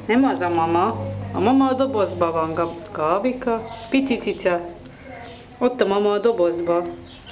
Nem az a mama. A mama a dobozban van, Gabika. Pici cica. Ott a mama a dobozban.